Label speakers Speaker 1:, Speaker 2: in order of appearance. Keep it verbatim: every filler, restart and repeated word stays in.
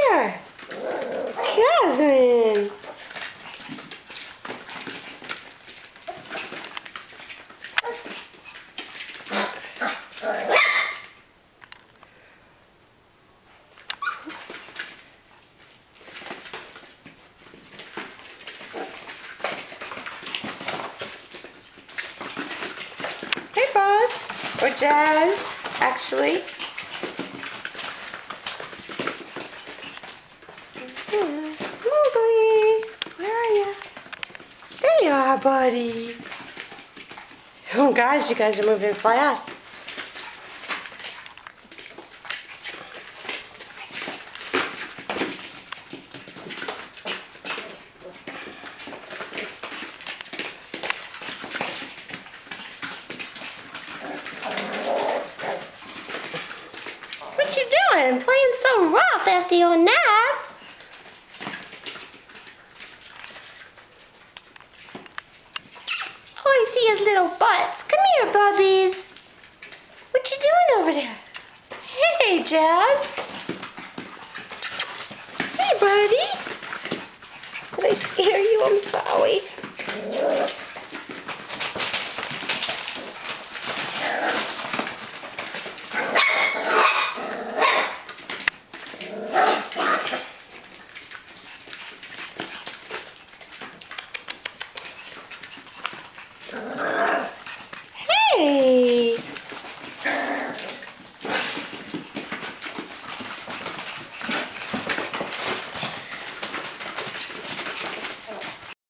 Speaker 1: here. Jasmine. Hey, Buzz. Or Jazz, actually. Mowgli, where are you? There you are, buddy. Oh, guys, you guys are moving fast. What you doing? Playing so rough after your nap? Oh, I see his little butts. Come here, bubbies. What you doing over there? Hey, Jazz. Hey, buddy. Did I scare you? I'm sorry.